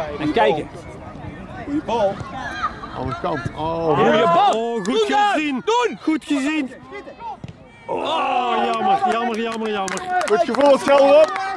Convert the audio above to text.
En kijken. Goeie bal. Andere kant. Oh, Goeie bal. Oh, goed gezien. Doen! Goed gezien. Oh, jammer. Goed gevoel, hetzelfde op.